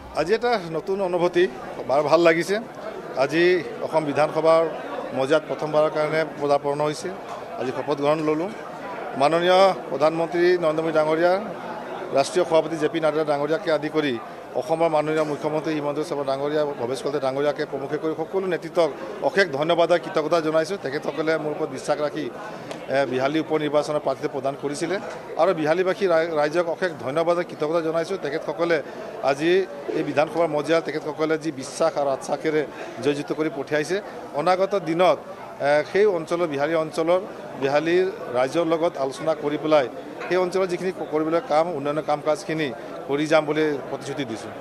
আজি এটা নতুন অনুভূতি বৰ ভাল লাগিছে। আজি অসম বিধানসভাৰ মজিয়াত প্ৰথমবাৰৰ কাৰণে পদাৰ্পণ হৈছে। আজি শপত গ্ৰহণ ল'লোঁ। মাননীয় প্ৰধানমন্ত্ৰী নৰেন্দ্ৰ মোদী ডাঙৰীয়া, ৰাষ্ট্ৰীয় সভাপতি জে পি নাড্ডা ডাঙৰীয়াকে আদি কৰি অসমৰ মাননীয় মুখ্যমন্ত্ৰী হিমন্ত বিশ্ব শৰ্মা ডাঙৰীয়া, ভৱেশ কলিতা ডাঙৰীয়াকে প্ৰমুখে কৰি সকলো নেতৃত্বক অশেষ ধন্যবাদ আৰু কৃতজ্ঞতা জনাইছোঁ। তেখেতসকলে মোৰ ওপৰত বিশ্বাস ৰাখি বিহালী উপ নিৰ্বাচনৰ প্ৰাৰ্থী প্ৰদান কৰিছিলে আৰু বিহালীবাসী ৰাইজক অশেষ ধন্যবাদ আৰু কৃতজ্ঞতা জনাইছোঁ। তেখেতসকলে আজি এই বিধানসভাৰ মজিয়াত তেখেতসকলে যি বিশ্বাস আৰু আশ্বাসেৰে জয়যুক্ত কৰি পঠিয়াইছে। অনাগত দিনত সেই অঞ্চলৰ বিহালী অঞ্চলৰ বিহালীৰ ৰাইজৰ লগত আলোচনা কৰি পেলাই সেই অঞ্চলত যিখিনি কৰিবলৈ কাম উন্নয়নৰ কাম কাজখিনি কৰি যাম বুলি প্ৰতিশ্ৰুতি দিছোঁ।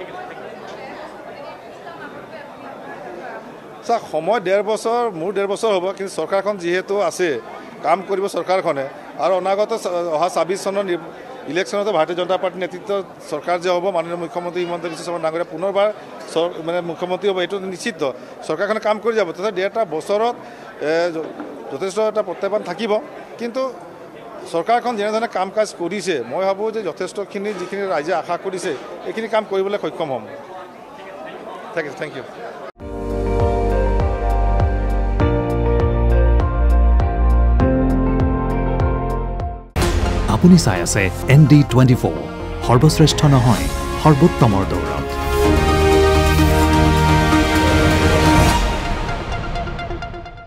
চাওক, সময় 1.5 বছৰ, মোৰ 1.5 বছৰ হ'ব, কিন্তু চৰকাৰখন যিহেতু আছে, কাম কৰিব চৰকাৰখনে আৰু অনাগত অহা 26 চনৰ ইলেকশ্যনতে ভাৰতীয় জনতা পাৰ্টীৰ নেতৃত্বত চৰকাৰ যে হ'ব, মাননীয় মুখ্যমন্ত্ৰী হিমন্ত বিশ্ব শৰ্মা ডাঙৰীয়া পুনৰবাৰ মুখ্যমন্ত্ৰী হ'ব, এইটো নিশ্চিত। চৰকাৰখনে কাম কৰি যাব। তথা 1.5 বছৰত যথেষ্ট এটা প্ৰত্যাহ্বান থাকিব, কিন্তু চৰকাৰখন যেনেধৰণে কাম কাজ কৰিছে, মই ভাবোঁ যে যথেষ্টখিনি যিখিনি ৰাইজে আশা কৰিছে এইখিনি কাম কৰিবলৈ সক্ষম হ'ম। Thank you. আপুনি চাই আছে ND24, সৰ্বশ্ৰেষ্ঠ নহয়, সৰ্বোত্তমৰ দৌৰ।